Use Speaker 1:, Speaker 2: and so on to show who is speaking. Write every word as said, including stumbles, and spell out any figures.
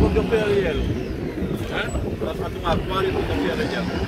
Speaker 1: ¿Tú qué opinas de hielo? ¿Eh? ¿Vas a tomar acuario y tú qué opinas de hielo?